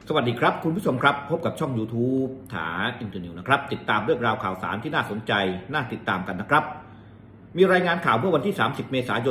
สวัสดีครับคุณผู้ชมครับพบกับช่อง YouTube ถาอินเตอร์นิวนะครับติดตามเรื่องราวข่าวสารที่น่าสนใจน่าติดตามกันนะครับมีรายงานข่าวเมื่อวันที่30 เมษายน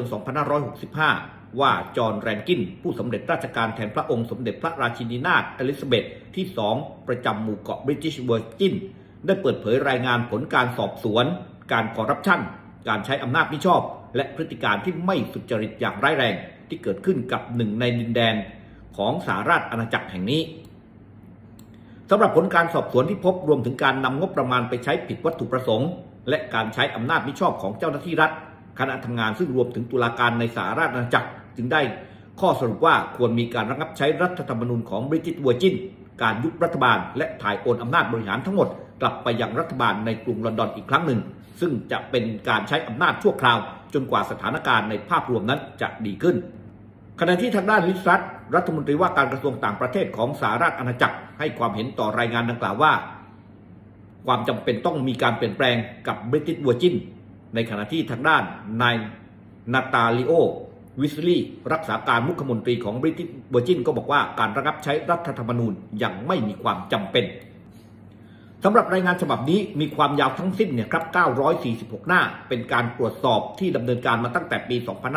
2565 ว่าจอห์น แรนกินผู้สำเร็จราชการแทนพระองค์สมเด็จพระราชินีนาถอลิซาเบธที่ 2 ประจำหมู่เกาะบริติชเวอร์จินได้เปิดเผยรายงานผลการสอบสวนการคอร์รัปชันการใช้อำนาจมิชอบและพฤติการที่ไม่สุจริตอย่างร้ายแรงที่เกิดขึ้นกับหนึ่งในดินแดนของสหราชอาณาจักรแห่งนี้สำหรับผลการสอบสวนที่พบรวมถึงการนำงบประมาณไปใช้ผิดวัตถุประสงค์และการใช้อำนาจมิชอบของเจ้าหน้าที่รัฐคณะทำงานซึ่งรวมถึงตุลาการในสหราชอาณาจักรจึงได้ข้อสรุปว่าควรมีการระงับใช้รัฐธรรมนูญของบริติชเวอร์จินการยุบรัฐบาลและถ่ายโอนอำนาจบริหารทั้งหมดกลับไปยังรัฐบาลในกรุงลอนดอนอีกครั้งหนึ่งซึ่งจะเป็นการใช้อำนาจชั่วคราวจนกว่าสถานการณ์ในภาพรวมนั้นจะดีขึ้นขณะที่ทางด้านลิซ ทรัสรัฐมนตรีว่าการกระทรวงต่างประเทศของสหราชอาณาจักรให้ความเห็นต่อรายงานดังกล่าวว่าความจำเป็นต้องมีการเปลี่ยนแปลงกับบริติชเวอร์จินในขณะที่ทางด้านนายนาตาลิโอวิสลีย์รักษาการมุขมนตรีของบริติชเวอร์จินก็บอกว่าการระงับใช้รัฐธรรมนูญยังไม่มีความจำเป็นสำหรับรายงานฉบับนี้มีความยาวทั้งสิ้นครับ946 หน้าเป็นการตรวจสอบที่ดำเนินการมาตั้งแต่ปี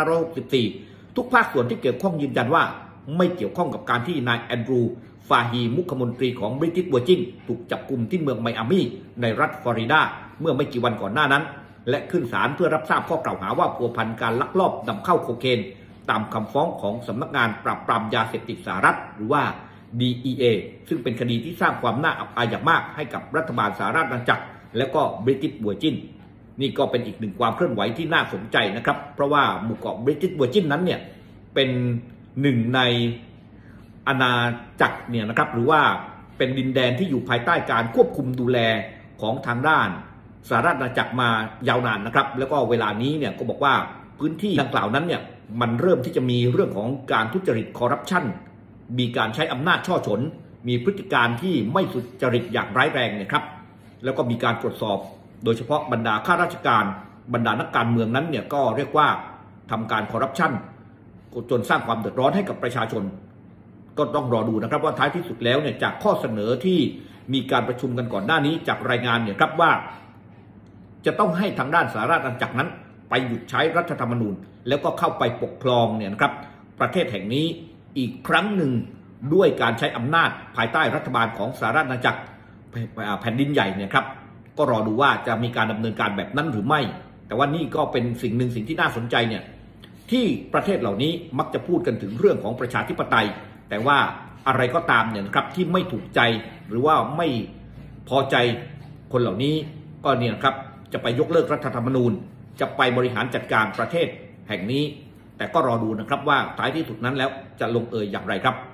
2564 ทุกภาคส่วนที่เกี่ยวข้องยืนยันว่าไม่เกี่ยวข้องกับการที่นายแอนดรูว์ฟาฮีมุขมนตรีของบริติชเวอร์จินถูกจับกุมที่เมืองไมอามี่ในรัฐฟลอริดาเมื่อไม่กี่วันก่อนหน้านั้นและขึ้นศาลเพื่อรับทราบข้อกล่าวหาว่าพัวพันการลักลอบนำเข้าโคเคนตามคำฟ้องของสำนักงานปราบปรามยาเสพติดสหรัฐหรือว่า DEA ซึ่งเป็นคดีที่สร้างความน่าอับอายอย่างมากให้กับรัฐบาลสหราชอาณาจักรและก็บริติชเวอร์จินนี่ก็เป็นอีกหนึ่งความเคลื่อนไหวที่น่าสนใจนะครับเพราะว่าหมู่เกาะบริติชเวอร์จินนั้นเนี่ยเป็นหนึ่งในอาณาจักรเนี่ยนะครับหรือว่าเป็นดินแดนที่อยู่ภายใต้การควบคุมดูแลของทางด้านสหราชอาณาจักรมายาวนานนะครับแล้วก็เวลานี้เนี่ยก็บอกว่าพื้นที่ดังกล่าวนั้นเนี่ยมันเริ่มที่จะมีเรื่องของการทุจริตคอร์รัปชันมีการใช้อำนาจช่อฉนมีพฤติการที่ไม่สุจริตอย่างร้ายแรงเนี่ยครับแล้วก็มีการตรวจสอบโดยเฉพาะบรรดาข้าราชการบรรดานักการเมืองนั้นเนี่ยก็เรียกว่าทำการคอร์รัปชันจนสร้างความเดือดร้อนให้กับประชาชนก็ต้องรอดูนะครับว่าท้ายที่สุดแล้วเนี่ยจากข้อเสนอที่มีการประชุมกันก่อนหน้านี้จากรายงานเนี่ยครับว่าจะต้องให้ทางด้านสหราชอาณาจักรนั้นไปหยุดใช้รัฐธรรมนูญแล้วก็เข้าไปปกครองเนี่ยนะครับประเทศแห่งนี้อีกครั้งหนึ่งด้วยการใช้อำนาจภายใต้รัฐบาลของสหราชอาณาจักรแผ่นดินใหญ่เนี่ยครับก็รอดูว่าจะมีการดำเนินการแบบนั้นหรือไม่แต่ว่านี่ก็เป็นสิ่งหนึ่งสิ่งที่น่าสนใจเนี่ยที่ประเทศเหล่านี้มักจะพูดกันถึงเรื่องของประชาธิปไตยแต่ว่าอะไรก็ตามเนี่ยนะครับที่ไม่ถูกใจหรือว่าไม่พอใจคนเหล่านี้ก็เนี่ยครับจะไปยกเลิกรัฐธรรมนูญจะไปบริหารจัดการประเทศแห่งนี้แต่ก็รอดูนะครับว่าท้ายที่สุดนั้นแล้วจะลงเอยอย่างไรครับ